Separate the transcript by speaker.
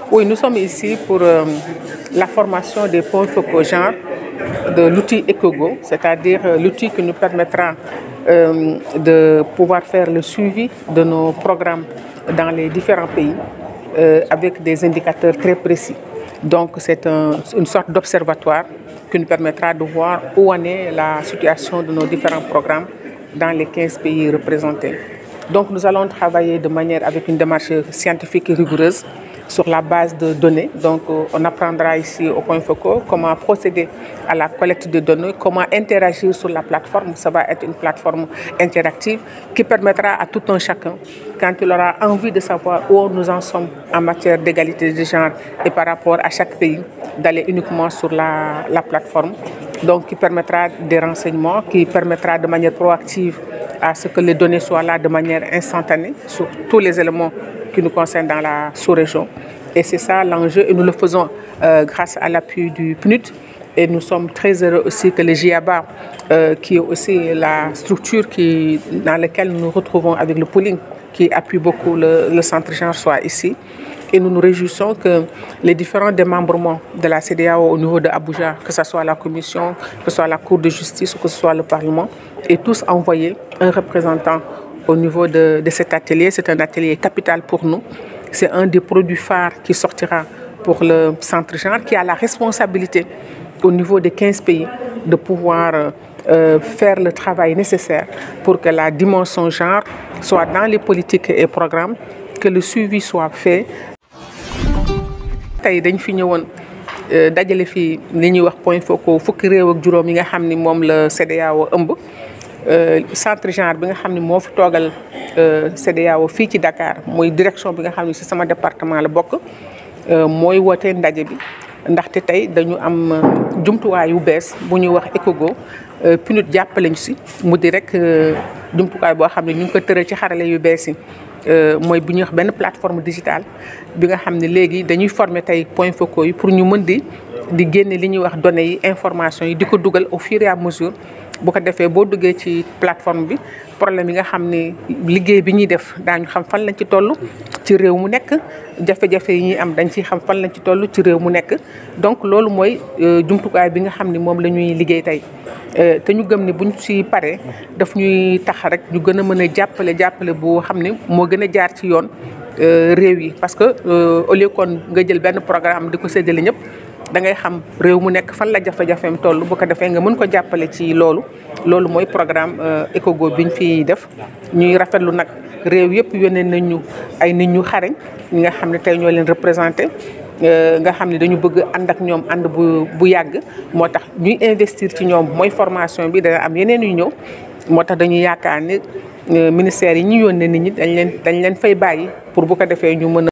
Speaker 1: Oui, nous sommes ici pour la formation des points focaux genre de l'outil EcoGo, c'est-à-dire l'outil qui nous permettra de pouvoir faire le suivi de nos programmes dans les différents pays avec des indicateurs très précis. Donc c'est une sorte d'observatoire qui nous permettra de voir où en est la situation de nos différents programmes dans les 15 pays représentés. Donc nous allons travailler de manière avec une démarche scientifique et rigoureuse sur la base de données. Donc on apprendra ici au point focaux comment procéder à la collecte de données, comment interagir sur la plateforme. Ça va être une plateforme interactive qui permettra à tout un chacun, quand il aura envie de savoir où nous en sommes en matière d'égalité de genre et par rapport à chaque pays, d'aller uniquement sur la plateforme. Donc qui permettra des renseignements, qui permettra de manière proactive à ce que les données soient là de manière instantanée sur tous les éléments qui nous concernent dans la sous-région. Et c'est ça l'enjeu et nous le faisons grâce à l'appui du PNUD. Et nous sommes très heureux aussi que le GIABA, qui est aussi la structure dans laquelle nous nous retrouvons avec le pooling, qui appuie beaucoup le centre genre, soit ici. Et nous nous réjouissons que les différents démembrements de la CEDEAO au niveau de Abuja, que ce soit la Commission, que ce soit la Cour de justice ou que ce soit le Parlement, aient tous envoyé un représentant au niveau de cet atelier. C'est un atelier capital pour nous. C'est un des produits phares qui sortira pour le centre genre, qui a la responsabilité au niveau des 15 pays de pouvoir faire le travail nécessaire pour que la dimension genre soit dans les politiques et programmes, que le suivi soit fait. Tey dañ fi ñëwoon dajale fi li ñuy wax point focaux fukki réew ak juróom yi nga xam ni moom la CEDEAO ëmb centre genre bi nga xam ni moo fi toogal CEDEAO fii ci Dakar mooy direction bi nga xam ni ci sama département la bokk mooy woote ndaje bi ndaxte tey dañu am jumtuwaay yu bees bu ñuy wax EcoGo PNUD jàppale ñu ci mu di rek jumtuwaay boo xam ne ñu ngi ko tëral ci xarale yu bees yi. mooy bu ñuy wax benn plateforme digitale bi nga xam ne léegi dañuy former tey point focaux yi pour ñu mën di génne li ñuy wax données yi information yi di ko dugal au fur et à mesure bu ko defee boo duggee ci plateforme bi problème yi nga xam ne liggéey bi ñuy def daañu xam fan lañ ci toll ci réew mu nekk jafe-jafe yi ñuy am dañ ciy xam fan lañ ci toll ci réew mu nekk donc loolu mooy jumtukaay bi nga xam ne moom la ñuy liggéey tey te ñu gëm ni buñ ci paree daf ñuy tax rek ñu gën a mën a jàppale boo xam ne moo gën a jaar ci yoon réew yi parce que au lieu kon nga jël benn programme di ko séddale ñëpp da ngay xam réew mu nekk fan la jafe-jafeem toll bu ko defee nga mën ko jàppale ci loolu mooy programme EcoGo biñ fi def ñuy rafetlu nag réew yëpp yónnee nañ ñu ay nit ñu xarañ ñi nga xam ne tey ñoo leen représenté nga xam ne dañu bëgg ànd ak ñoom ànd bu yàgg moo tax ñuy investir ci ñoom mooy formation bi dana am yeneen yu ñëw moo tax dañuy yaakaar ni ministère yi ñu yónnee nit ñi dañ leen fay bàyyi pour bu ko defee ñu mën a